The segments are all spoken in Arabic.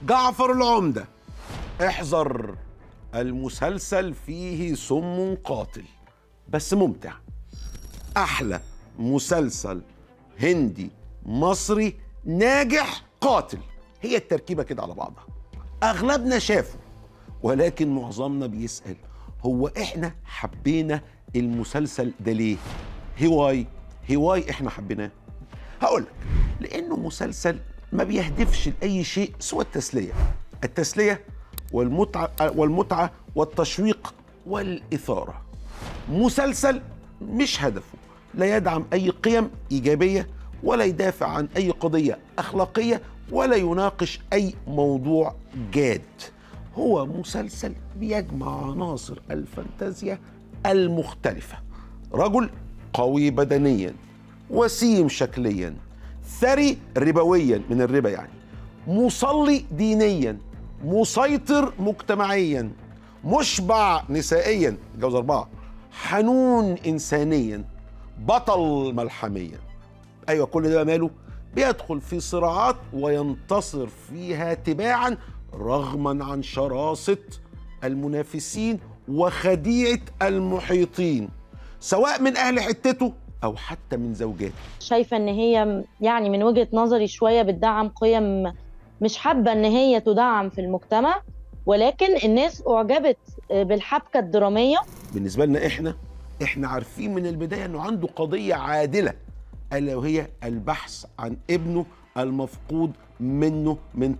جعفر العمدة، احذر، المسلسل فيه سم قاتل بس ممتع. أحلى مسلسل هندي مصري ناجح قاتل، هي التركيبة كده على بعضها. أغلبنا شافه، ولكن معظمنا بيسأل هو إحنا حبينا المسلسل ده ليه؟ هواي إحنا حبيناه؟ هقولك، لأنه مسلسل ما بيهدفش لأي شيء سوى التسلية والمتعة والتشويق والإثارة. مسلسل مش هدفه لا يدعم أي قيم إيجابية ولا يدافع عن أي قضية أخلاقية ولا يناقش أي موضوع جاد. هو مسلسل بيجمع عناصر الفانتازيا المختلفة. رجل قوي بدنيا، وسيم شكليا، ثري ربويا من الربا يعني، مصلي دينيا، مسيطر مجتمعيا، مشبع نسائيا، جوز 4، حنون إنسانيا، بطل ملحميا. أيوة، كل ده ماله؟ بيدخل في صراعات وينتصر فيها تباعا رغما عن شراسة المنافسين وخديعة المحيطين، سواء من أهل حتته أو حتى من زوجاته. شايفة إن هي يعني من وجهة نظري شوية بتدعم قيم مش حابة إن هي تدعم في المجتمع، ولكن الناس أعجبت بالحبكة الدرامية. بالنسبة لنا إحنا عارفين من البداية إنه عنده قضية عادلة، ألا وهي البحث عن ابنه المفقود منه من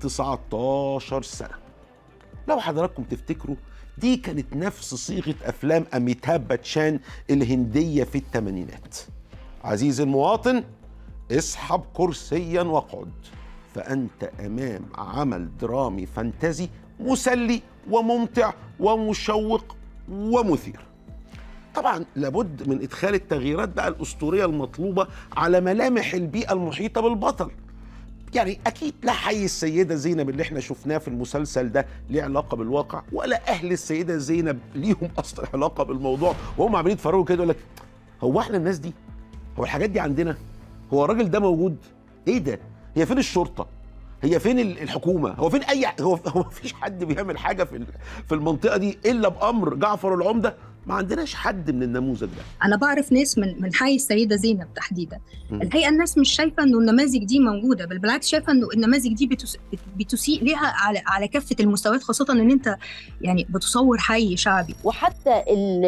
19 سنة. لو حضراتكم تفتكروا، دي كانت نفس صيغة أفلام أميتاب باتشان الهندية في الثمانينات. عزيزي المواطن، اسحب كرسيا واقعد، فأنت أمام عمل درامي فانتازي مسلي وممتع ومشوق ومثير. طبعا لابد من إدخال التغييرات بقى الأسطورية المطلوبة على ملامح البيئة المحيطة بالبطل. يعني أكيد لا حي السيدة زينب اللي احنا شفناه في المسلسل ده ليه علاقة بالواقع، ولا أهل السيدة زينب ليهم أصلا علاقة بالموضوع، وهم عاملين يتفرجوا كده يقول لك هو احنا الناس دي؟ هو الحاجات دي عندنا؟ هو الراجل ده موجود؟ إيه ده؟ هي فين الشرطة؟ هي فين الحكومة؟ هو فين هو مفيش حد بيعمل حاجة في المنطقة دي إلا بأمر جعفر العمدة؟ ما عندناش حد من النموذج ده. أنا بعرف ناس من حي السيدة زينب تحديدا. الحقيقة الناس مش شايفة إنه النماذج دي موجودة، بل بالعكس شايفة إنه النماذج دي بتسيء ليها على كافة المستويات، خاصة إن أنت يعني بتصور حي شعبي. وحتى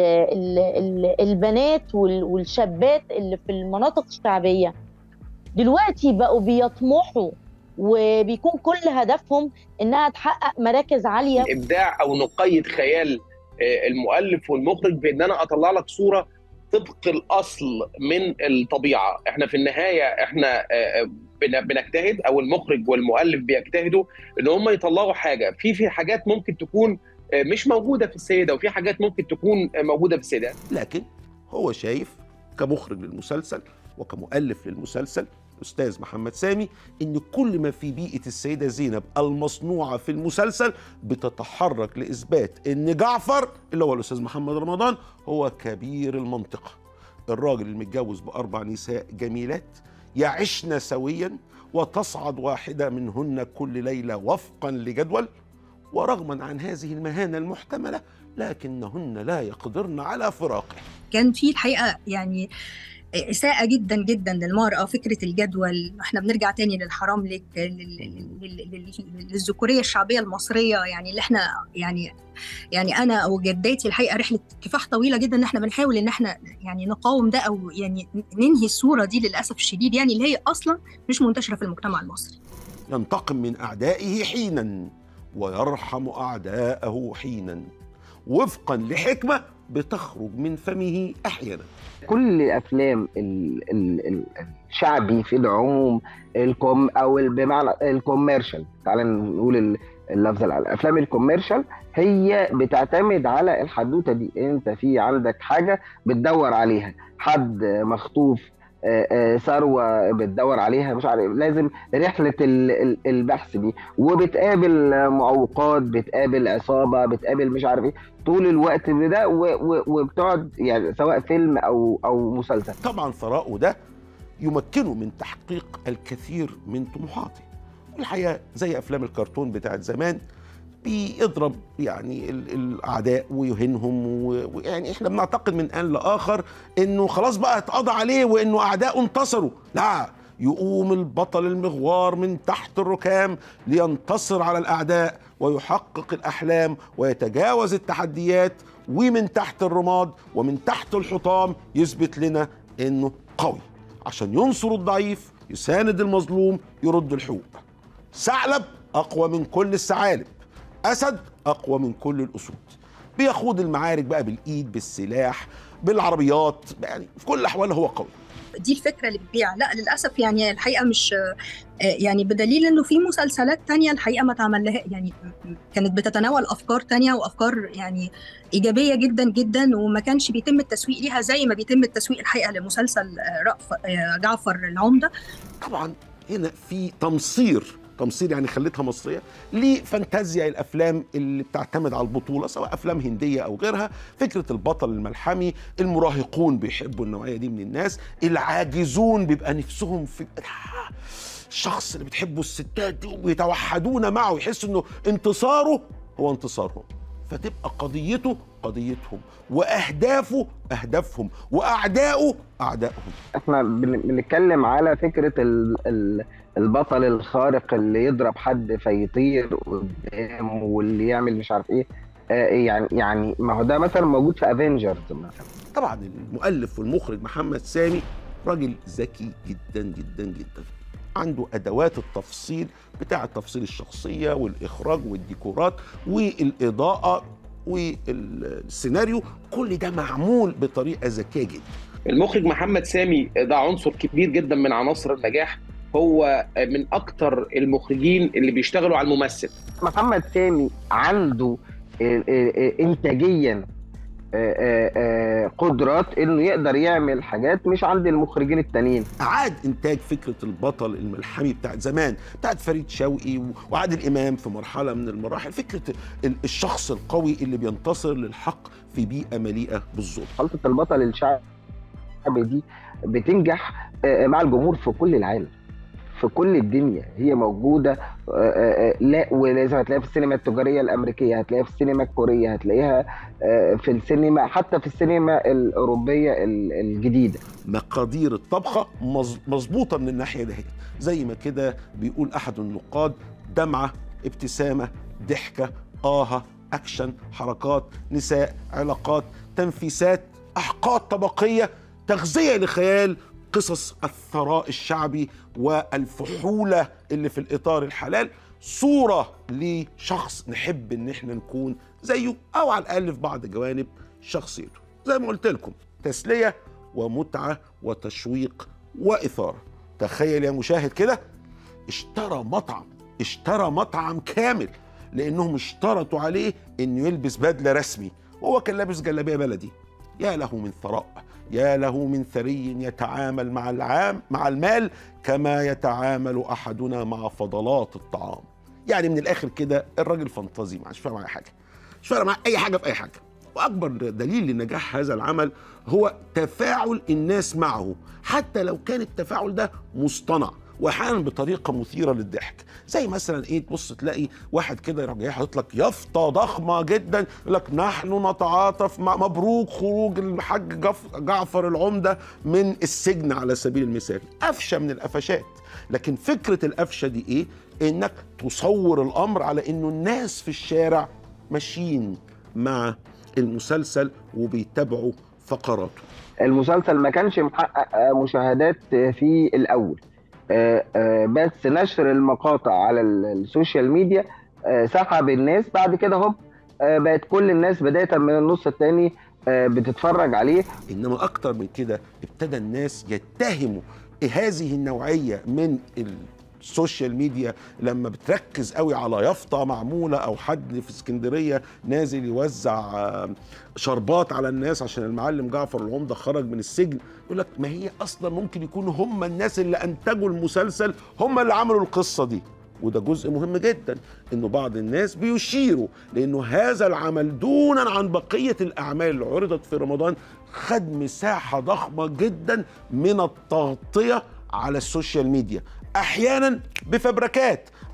البنات والشابات اللي في المناطق الشعبية دلوقتي بقوا بيطمحوا وبيكون كل هدفهم إنها تحقق مراكز عالية. الإبداع أو نقيد خيال المؤلف والمخرج بان انا اطلع لك صوره طبق الاصل من الطبيعه. احنا في النهايه احنا بنجتهد، او المخرج والمؤلف بيجتهدوا ان هم يطلعوا حاجه في حاجات ممكن تكون مش موجوده في السيده، وفي حاجات ممكن تكون موجوده في السيده. لكن هو شايف كمخرج للمسلسل وكمؤلف للمسلسل أستاذ محمد سامي إن كل ما في بيئة السيدة زينب المصنوعة في المسلسل بتتحرك لإثبات إن جعفر اللي هو الأستاذ محمد رمضان هو كبير المنطقة، الراجل المتجوز ب4 نساء جميلات يعشن سويا وتصعد واحدة منهن كل ليلة وفقا لجدول، ورغما عن هذه المهانة المحتملة لكنهن لا يقدرن على فراقه. كان في الحقيقة يعني إساءة جدا جدا للمرأة، فكرة الجدول. احنا بنرجع تاني للحرام لك، للذكورية الشعبية المصرية، يعني اللي احنا يعني أنا أو جداتي الحقيقة رحلة كفاح طويلة جدا إن احنا بنحاول إن احنا يعني نقاوم ده، أو يعني ننهي الصورة دي للأسف الشديد، يعني اللي هي أصلا مش منتشرة في المجتمع المصري. ينتقم من أعدائه حينا ويرحم أعداءه حينا، وفقا لحكمة بتخرج من فمه أحيانا. كل افلام الشعبي في العموم او بمعنى الكوميرشال، تعالى نقول اللفظ الافلام الكوميرشال هي بتعتمد على الحدوته دي. انت في عندك حاجه بتدور عليها، حد مخطوف، ثروه بتدور عليها، مش عارف، لازم رحله البحث دي، وبتقابل معوقات، بتقابل عصابه، بتقابل مش عارف ايه طول الوقت ده، وبتقعد يعني سواء فيلم او مسلسل. طبعا ثراءه ده يمكنه من تحقيق الكثير من طموحاته، والحقيقه زي افلام الكرتون بتاعت زمان بيضرب يعني الاعداء ويهينهم، ويعني احنا بنعتقد من ان لاخر انه خلاص بقى اتقضى عليه وانه اعداء انتصروا. لا، يقوم البطل المغوار من تحت الركام لينتصر على الاعداء ويحقق الاحلام ويتجاوز التحديات، ومن تحت الرماد ومن تحت الحطام يثبت لنا انه قوي عشان ينصر الضعيف، يساند المظلوم، يرد الحقوق. ثعلب اقوى من كل الثعالب، أسد أقوى من كل الأسود، بيخوض المعارك بقى بالإيد، بالسلاح، بالعربيات، يعني في كل الأحوال هو قوي. دي الفكرة اللي بتبيع. لا للأسف يعني الحقيقة مش يعني، بدليل إنه في مسلسلات تانية الحقيقة ما تعمل لها، يعني كانت بتتناول أفكار تانية وأفكار يعني إيجابية جدا جدا، وما كانش بيتم التسويق ليها زي ما بيتم التسويق الحقيقة لمسلسل جعفر العمدة. طبعا هنا في تمصير يعني خليتها مصريه لفانتازيا الافلام اللي بتعتمد على البطوله، سواء افلام هنديه او غيرها. فكره البطل الملحمي، المراهقون بيحبوا النوعيه دي من الناس، العاجزون بيبقى نفسهم في الشخص اللي بتحبه الستات دي ويتوحدون معه، يحسوا انه انتصاره هو انتصارهم، فتبقى قضيته قضيتهم واهدافه اهدافهم واعدائه اعدائهم. احنا بنتكلم على فكره البطل الخارق اللي يضرب حد فيطير قدامه واللي يعمل مش عارف ايه. يعني ما هو ده مثلا موجود في افنجرز مثلا. طبعا المؤلف والمخرج محمد سامي راجل ذكي جدا جدا جدا، عنده ادوات التفصيل بتاع تفصيل الشخصيه والاخراج والديكورات والاضاءه والسيناريو، كل ده معمول بطريقه ذكيه جدا. المخرج محمد سامي ده عنصر كبير جدا من عناصر النجاح، هو من اكتر المخرجين اللي بيشتغلوا على الممثل. محمد سامي عنده انتاجيا قدرات انه يقدر يعمل حاجات مش عند المخرجين التانيين. اعاد انتاج فكره البطل الملحمي بتاعت زمان، بتاعت فريد شوقي وعادل امام في مرحله من المراحل، فكره الشخص القوي اللي بينتصر للحق في بيئه مليئه بالظلم. خلطه البطل الشعبي دي بتنجح مع الجمهور في كل العالم، في كل الدنيا هي موجوده. لا، ولازم هتلاقيها في السينما التجاريه الامريكيه، هتلاقيها في السينما الكوريه، هتلاقيها في السينما، حتى في السينما الاوروبيه الجديده. مقادير الطبخه مظبوطه من الناحيه دي، زي ما كده بيقول احد النقاد: دمعه، ابتسامه، ضحكه، اكشن، حركات، نساء، علاقات، تنفيسات، احقاد طبقيه، تغذيه لخيال، قصص الثراء الشعبي والفحولة اللي في الإطار الحلال، صورة لشخص نحب إن احنا نكون زيه، أو على الأقل في بعض جوانب شخصيته. زي ما قلت لكم، تسلية ومتعة وتشويق وإثارة. تخيل يا مشاهد كده، اشترى مطعم كامل لأنهم اشترطوا عليه إنه يلبس بدلة رسمي، وهو كان لابس جلابية بلدي. يا له من ثراء، يا له من ثري يتعامل مع المال كما يتعامل أحدنا مع فضلات الطعام. يعني من الآخر كده الراجل فانتازي، مش فارق معاه حاجة، مش فارق معاه أي حاجة في أي حاجة. وأكبر دليل لنجاح هذا العمل هو تفاعل الناس معه، حتى لو كان التفاعل ده مصطنع واحيانا بطريقه مثيره للضحك. زي مثلا ايه، تبص تلاقي واحد كده يروح جاي حاطط لك يافطه ضخمه جدا يقول لك: نحن نتعاطف مع مبروك خروج الحاج جعفر العمده من السجن، على سبيل المثال. قفشه من القفشات. لكن فكره القفشه دي ايه؟ انك تصور الامر على انه الناس في الشارع ماشيين مع المسلسل وبيتابعوا فقراته. المسلسل ما كانش محقق مشاهدات في الاول، بس نشر المقاطع على السوشيال ميديا سحب الناس. بعد كده هوب بقت كل الناس بداية من النص الثاني بتتفرج عليه. إنما أكتر من كده ابتدى الناس يتهموا هذه النوعية من السوشيال ميديا لما بتركز قوي على يافطة معمولة أو حد في اسكندرية نازل يوزع شربات على الناس عشان المعلم جعفر العمدة خرج من السجن. يقول لك: ما هي أصلا ممكن يكونوا هم الناس اللي أنتجوا المسلسل هم اللي عملوا القصة دي. وده جزء مهم جدا، إنه بعض الناس بيشيروا لأنه هذا العمل دونا عن بقية الأعمال اللي عرضت في رمضان خد مساحة ضخمة جدا من التغطية على السوشيال ميديا، أحيانا بفبركات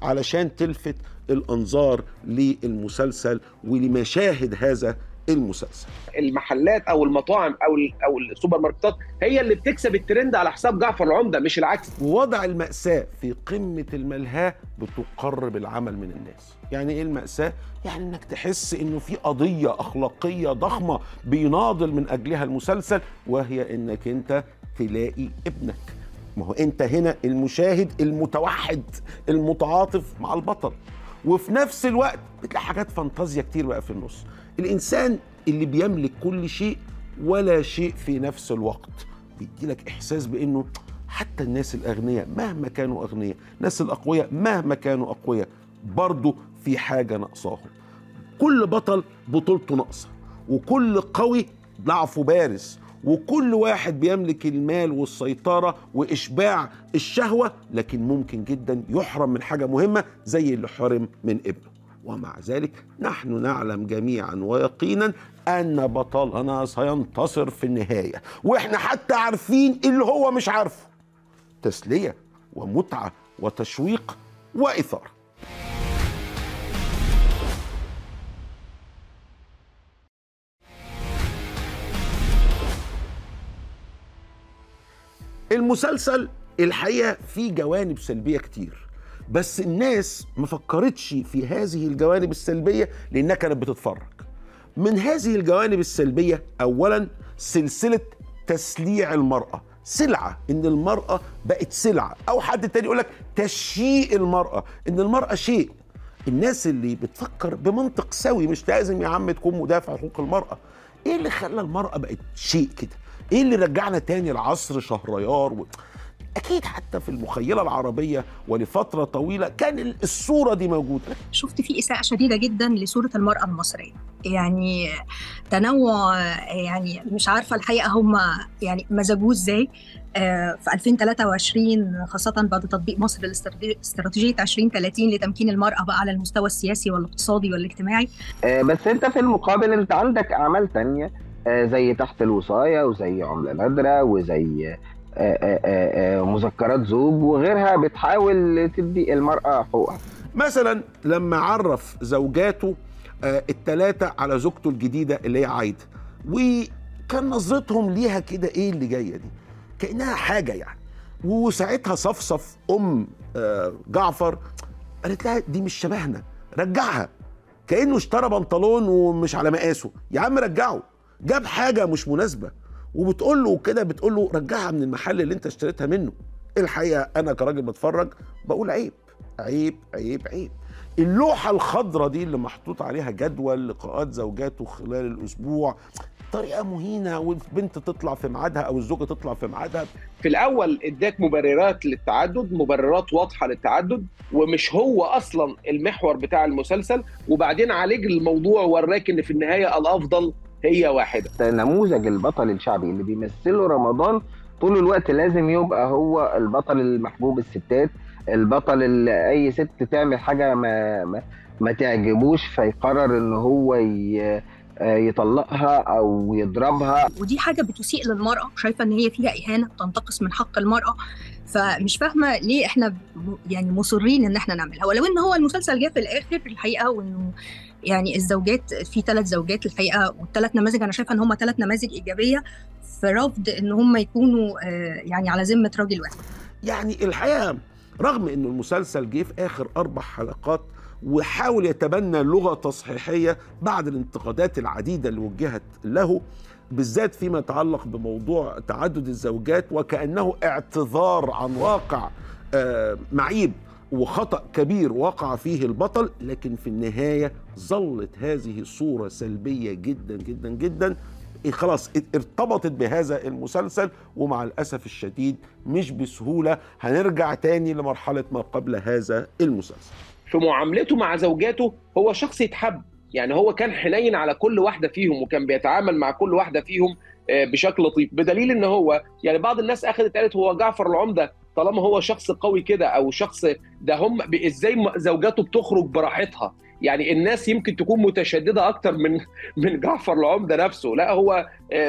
علشان تلفت الأنظار للمسلسل ولمشاهد هذا المسلسل. المحلات او المطاعم او السوبر ماركتات هي اللي بتكسب الترند على حساب جعفر العمدة، مش العكس. ووضع المأساة في قمة الملهاة بتقرب العمل من الناس. يعني ايه المأساة؟ يعني انك تحس انه في قضية اخلاقية ضخمة بيناضل من اجلها المسلسل، وهي انك انت تلاقي ابنك. ما هو انت هنا المشاهد المتوحد المتعاطف مع البطل، وفي نفس الوقت بتلاقي حاجات فانتازيا كتير بقى في النص. الانسان اللي بيملك كل شيء ولا شيء في نفس الوقت بيديلك احساس بانه حتى الناس الاغنياء مهما كانوا اغنياء، الناس الاقوياء مهما كانوا اقوياء، برضو في حاجه ناقصاهم. كل بطل بطولته ناقصه، وكل قوي ضعفه بارز، وكل واحد بيملك المال والسيطره واشباع الشهوه، لكن ممكن جدا يحرم من حاجه مهمه زي اللي حرم من ابنه. ومع ذلك نحن نعلم جميعا ويقينا أن بطلنا سينتصر في النهاية، وإحنا حتى عارفين اللي هو مش عارفه. تسلية ومتعة وتشويق وإثارة. المسلسل الحقيقة فيه جوانب سلبية كتير، بس الناس ما فكرتش في هذه الجوانب السلبية لأنها كانت بتتفرج. من هذه الجوانب السلبية أولا سلسلة تسليع المرأة، سلعة، إن المرأة بقت سلعة، أو حد تاني يقولك تشييء المرأة، إن المرأة شيء. الناس اللي بتفكر بمنطق سوي، مش لازم يا عم تكون مدافع حقوق المرأة. إيه اللي خلى المرأة بقت شيء كده؟ إيه اللي رجعنا تاني لعصر شهريار أكيد حتى في المخيلة العربية ولفترة طويلة كان الصورة دي موجودة. شفت في إساءة شديدة جدا لصورة المرأة المصرية، يعني تنوع، يعني مش عارفة الحقيقة هم يعني مزجوه إزاي في 2023 خاصة بعد تطبيق مصر لاستراتيجية 2030 لتمكين المرأة بقى على المستوى السياسي والاقتصادي والاجتماعي. بس أنت في المقابل أنت عندك أعمال تانية زي تحت الوصاية وزي عملة نادرة وزي مذكرات زوج وغيرها بتحاول تدي المرأة حقوقها. مثلا لما عرف زوجاته الثلاثة على زوجته الجديدة اللي هي عايدة، وكان نظرتهم ليها كده ايه اللي جاية دي كأنها حاجة يعني. وساعتها صفصف جعفر قالت لها دي مش شبهنا، رجعها. كأنه اشترى بنطلون ومش على مقاسه، يا عم رجعه، جاب حاجة مش مناسبة وبتقول له كده، بتقول له رجعها من المحل اللي انت اشتريتها منه. الحقيقه انا كراجل بتفرج بقول عيب عيب عيب عيب. اللوحه الخضراء دي اللي محطوط عليها جدول لقاءات زوجاته خلال الاسبوع، طريقه مهينه، والبنت تطلع في ميعادها او الزوجه تطلع في ميعادها. في الاول اداك مبررات للتعدد، مبررات واضحه للتعدد، ومش هو اصلا المحور بتاع المسلسل، وبعدين عالج الموضوع وراك ان في النهايه الافضل هي واحدة. نموذج البطل الشعبي اللي بيمثله رمضان طول الوقت لازم يبقى هو البطل المحبوب الستات، البطل اللي اي ست تعمل حاجة ما تعجبوش فيقرر ان هو يطلقها او يضربها. ودي حاجة بتسيء للمرأة، شايفة ان هي فيها اهانة، تنتقص من حق المرأة. فمش فاهمة ليه احنا يعني مصرين ان احنا نعملها، ولو ان هو المسلسل جه في الاخر الحقيقة وانه يعني الزوجات في 3 زوجات الحقيقه، والثلاث نماذج انا شايفه ان هم 3 نماذج ايجابيه في رفض ان هم يكونوا يعني على ذمه راجل واحد. يعني الحقيقه رغم انه المسلسل جه في اخر 4 حلقات وحاول يتبنى لغه تصحيحيه بعد الانتقادات العديده اللي وجهت له، بالذات فيما يتعلق بموضوع تعدد الزوجات، وكانه اعتذار عن واقع معيب وخطأ كبير وقع فيه البطل، لكن في النهاية ظلت هذه الصورة سلبية جدا جدا جدا، خلاص ارتبطت بهذا المسلسل. ومع الأسف الشديد مش بسهولة هنرجع تاني لمرحلة ما قبل هذا المسلسل. في معاملته مع زوجاته هو شخص يتحب، يعني هو كان حنين على كل واحدة فيهم وكان بيتعامل مع كل واحدة فيهم بشكل لطيف، بدليل ان هو يعني بعض الناس اخذت قالت هو جعفر العمدة طالما هو شخص قوي كده او شخص ده، هم ازاي زوجاته بتخرج براحتها؟ يعني الناس يمكن تكون متشدده اكتر من جعفر العمده نفسه. لا هو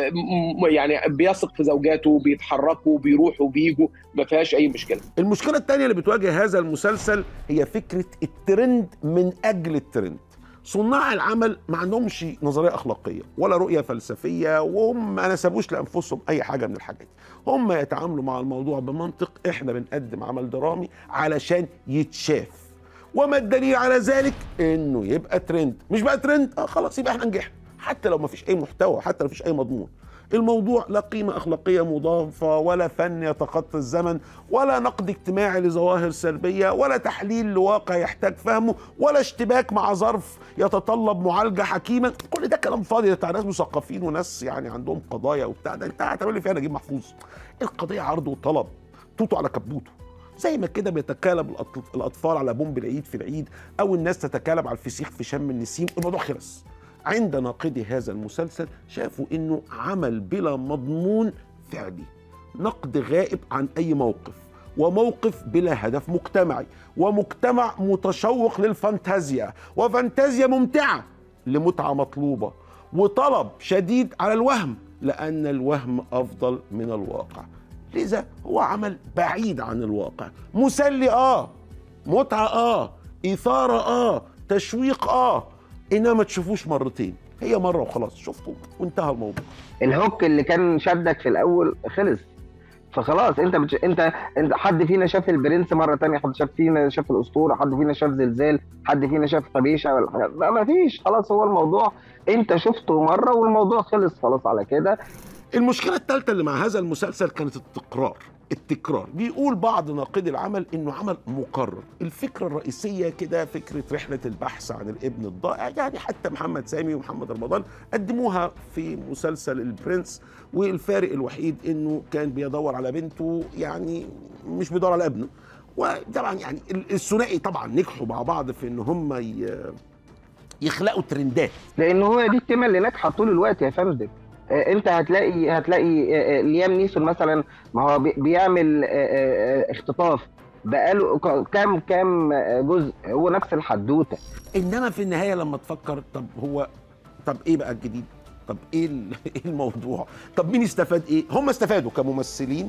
يعني بيثق في زوجاته، بيتحركوا بيروحوا بيجوا، ما فيهاش اي مشكله. المشكله الثانيه اللي بتواجه هذا المسلسل هي فكره الترند من اجل الترند. صناع العمل ما عندهمش نظريه اخلاقيه ولا رؤيه فلسفيه، وهم ما نسبوش لانفسهم اي حاجه من الحاجات. هم يتعاملوا مع الموضوع بمنطق احنا بنقدم عمل درامي علشان يتشاف، وما الدليل على ذلك؟ انه يبقى ترند. مش بقى ترند خلاص يبقى احنا نجحنا، حتى لو ما فيش اي محتوى، حتى لو ما فيش اي مضمون. الموضوع لا قيمة أخلاقية مضافة، ولا فن يتخطى الزمن، ولا نقد اجتماعي لظواهر سلبية، ولا تحليل لواقع يحتاج فهمه، ولا اشتباك مع ظرف يتطلب معالجة حكيمة. كل ده كلام فاضي بتاع ناس مثقفين وناس يعني عندهم قضايا وبتاع. ده انت هتعمل لي فيها نجيب محفوظ؟ القضية عرض وطلب، توتو على كبوته. زي ما كده بيتكالب الأطفال على بومب العيد في العيد، أو الناس تتكالب على الفسيخ في شم النسيم، الموضوع خلص. عند ناقدي هذا المسلسل شافوا انه عمل بلا مضمون فعلي، نقد غائب عن اي موقف، وموقف بلا هدف مجتمعي، ومجتمع متشوق للفانتازيا، وفانتازيا ممتعة لمتعة مطلوبة، وطلب شديد على الوهم لأن الوهم أفضل من الواقع. لذا هو عمل بعيد عن الواقع، مسلي متعة إثارة تشويق إنما ما تشوفوش مرتين، هي مرة وخلاص شفتوا وانتهى الموضوع. الهوك اللي كان شدك في الأول خلص، فخلاص انت حد فينا شاف البرنس مرة تانية، حد فينا شاف الأسطورة، حد فينا شاف زلزال، حد فينا شاف خبيشة ولا حاجة، ما فيش، خلاص هو الموضوع انت شفته مرة والموضوع خلص خلاص على كده. المشكلة الثالثة اللي مع هذا المسلسل كانت التكرار. بيقول بعض ناقدي العمل انه عمل مكرر. الفكرة الرئيسية كده فكرة رحلة البحث عن الابن الضائع، يعني حتى محمد سامي ومحمد رمضان قدموها في مسلسل البرنس، والفارق الوحيد انه كان بيدور على بنته، يعني مش بيدور على ابنه. وطبعا يعني الثنائي طبعا نجحوا مع بعض في ان هم يخلقوا ترندات، لان هو دي التيمة اللي ناجحة طول الوقت يا فندم. انت هتلاقي ليام نيسون مثلا، ما هو بيعمل اختطاف بقاله كام جزء، هو نفس الحدوته. انما في النهايه لما تفكر طب ايه بقى الجديد؟ طب ايه الموضوع؟ طب مين استفاد ايه؟ هم استفادوا كممثلين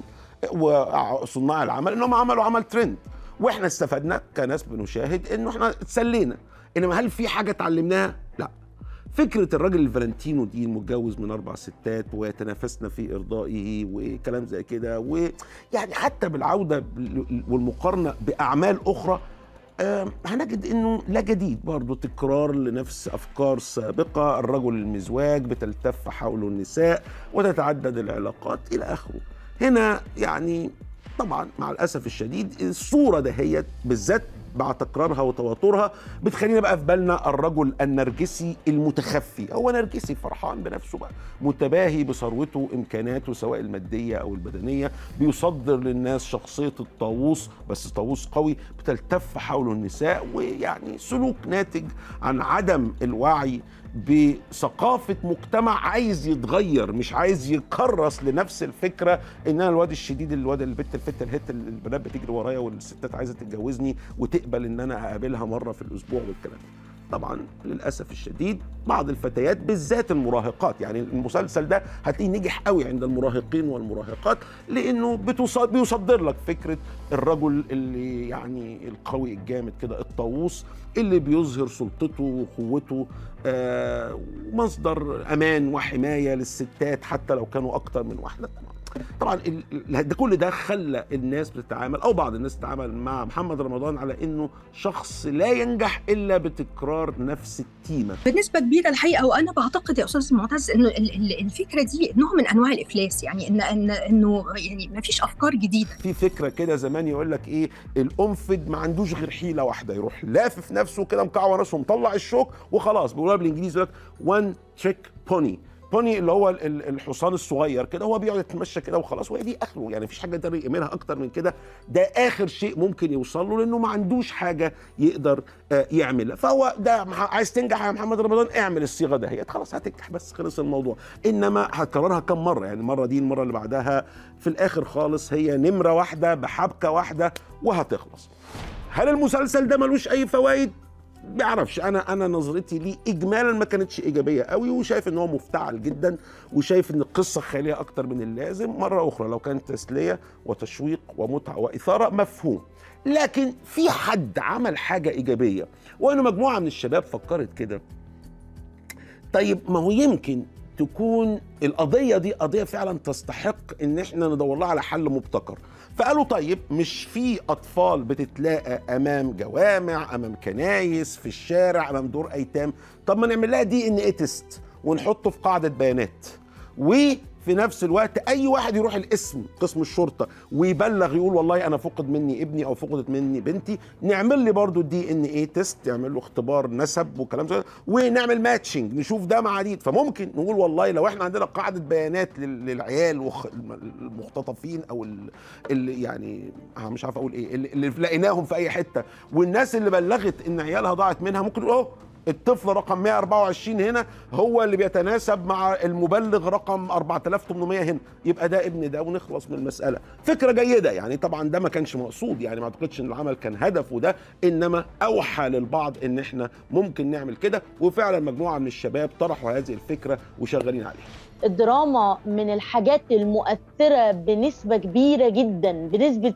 وصناع العمل انهم عملوا عمل ترند، واحنا استفدنا كناس بنشاهد انه احنا اتسلينا. انما هل في حاجه اتعلمناها؟ لا. فكرة الراجل الفالنتينو دي المتجوز من 4 ستات ويتنافسنا في إرضائه وكلام زي كده، ويعني حتى بالعودة والمقارنة بأعمال أخرى هنجد إنه لا جديد، برضه تكرار لنفس أفكار سابقة. الرجل المزواج بتلتف حوله النساء وتتعدد العلاقات إلى آخره. هنا يعني طبعا مع الأسف الشديد الصورة دهيت بالذات مع تكرارها وتواترها بتخلينا بقى في بالنا الرجل النرجسي المتخفي. هو نرجسي فرحان بنفسه بقى، متباهي بثروته وامكاناته سواء الماديه او البدنيه، بيصدر للناس شخصيه الطاووس، بس طاووس قوي بتلتف حوله النساء، ويعني سلوك ناتج عن عدم الوعي بثقافة مجتمع عايز يتغير، مش عايز يكرس لنفس الفكرة ان انا الواد الشديد، الواد البت الهت، البنات بتجري ورايا والستات عايزة تتجوزني وتقبل ان انا اقابلها مرة في الاسبوع والكلام. طبعا للاسف الشديد بعض الفتيات بالذات المراهقات، يعني المسلسل ده هتلاقيه نجح قوي عند المراهقين والمراهقات، لانه بيصدر لك فكره الرجل اللي يعني القوي الجامد كده، الطاووس اللي بيظهر سلطته وقوته، مصدر امان وحمايه للستات حتى لو كانوا اكتر من واحده. طبعا كل ده خلى الناس بتتعامل او بعض الناس تتعامل مع محمد رمضان على انه شخص لا ينجح الا بتكرار نفس التيمه. بنسبه كبيره الحقيقه، وانا بعتقد يا استاذ معتز انه الفكره دي نوع من انواع الافلاس، يعني انه يعني ما فيش افكار جديده. في فكره كده زمان يقول لك ايه، القنفذ ما عندوش غير حيله واحده، يروح لافف نفسه كده مكعور راسه مطلع الشوك وخلاص. بيقولوها بالانجليزي يقول لك وان تريك بوني. بوني اللي هو الحصان الصغير كده، هو بيقعد يتمشى كده وخلاص، وهي دي اخره، يعني مفيش حاجه يقدر يعملها اكتر من كده. ده اخر شيء ممكن يوصل له، لانه ما عندوش حاجه يقدر يعملها. فهو ده عايز تنجح يا محمد رمضان، اعمل الصيغه دهيت خلاص هتنجح، بس خلص الموضوع. انما هتكررها كم مره، يعني المره دي المره اللي بعدها، في الاخر خالص هي نمره واحده بحبكه واحده وهتخلص. هل المسلسل ده ملوش اي فوائد؟ بيعرفش. انا نظرتي ليه اجمالا ما كانتش ايجابيه قوي، وشايف ان هو مفتعل جدا، وشايف ان القصه خياليه اكتر من اللازم. مره اخرى لو كانت تسليه وتشويق ومتعه واثاره مفهوم، لكن في حد عمل حاجه ايجابيه، وان مجموعه من الشباب فكرت كده. طيب ما هو يمكن تكون القضيه دي قضيه فعلا تستحق ان احنا ندور لها على حل مبتكر. فقالوا طيب مش في اطفال بتتلاقى امام جوامع، امام كنايس، في الشارع، امام دور ايتام، طب ما نعمل لها DNA تيست ونحطه في قاعده بيانات، وفي نفس الوقت اي واحد يروح القسم قسم الشرطه ويبلغ يقول والله انا فقد مني ابني او فقدت مني بنتي، نعمل لي برضو DNA تيست، يعمل له اختبار نسب وكلام زي، ونعمل ماتشنج نشوف ده مع دي. فممكن نقول والله لو احنا عندنا قاعده بيانات للعيال المختطفين او اللي يعني مش عارف اقول ايه، اللي لقيناهم في اي حته، والناس اللي بلغت ان عيالها ضاعت منها، ممكن نقول الطفل رقم 124 هنا هو اللي بيتناسب مع المبلغ رقم 4800 هنا، يبقى ده ابن ده ونخلص من المسألة. فكرة جيدة يعني، طبعا ده ما كانش مقصود، يعني ما اعتقدش ان العمل كان هدفه ده، انما اوحى للبعض ان احنا ممكن نعمل كده، وفعلا مجموعة من الشباب طرحوا هذه الفكرة وشغالين عليها. الدراما من الحاجات المؤثرة بنسبة كبيرة جدا، بنسبة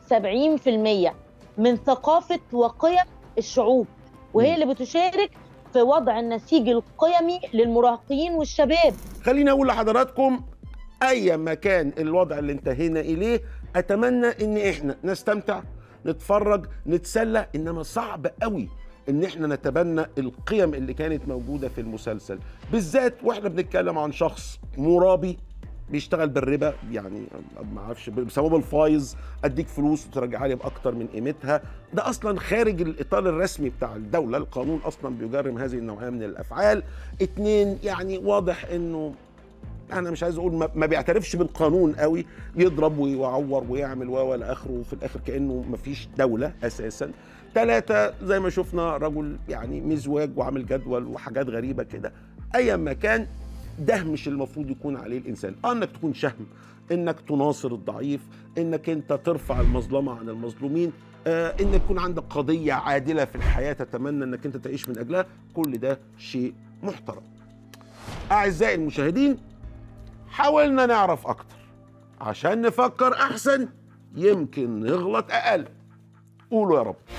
70% من ثقافة وقيم الشعوب، وهي اللي بتشارك في وضع النسيج القيمي للمراهقين والشباب. خليني اقول لحضراتكم اي مكان الوضع اللي انتهينا اليه، اتمنى ان احنا نستمتع، نتفرج، نتسلى، انما صعب قوي ان احنا نتبنى القيم اللي كانت موجودة في المسلسل، بالذات واحنا بنتكلم عن شخص مرابي بيشتغل بالربا، يعني ما اعرفش بسبب الفايز اديك فلوس وترجعها لي باكتر من قيمتها. ده اصلا خارج الاطار الرسمي بتاع الدوله، القانون اصلا بيجرم هذه النوعيه من الافعال. 2 يعني واضح انه انا مش عايز اقول ما بيعترفش بالقانون قوي، يضرب ويعور ويعمل والى اخره، وفي الاخر كانه ما فيش دوله اساسا. 3 زي ما شفنا رجل يعني مزواج وعامل جدول وحاجات غريبه كده. ايا ما كان ده مش المفروض يكون عليه الانسان، انك تكون شهم، انك تناصر الضعيف، انك انت ترفع المظلمه عن المظلومين، انك يكون عندك قضيه عادله في الحياه تتمنى انك انت تعيش من اجلها، كل ده شيء محترم. اعزائي المشاهدين، حاولنا نعرف اكتر عشان نفكر احسن، يمكن نغلط اقل. قولوا يا رب.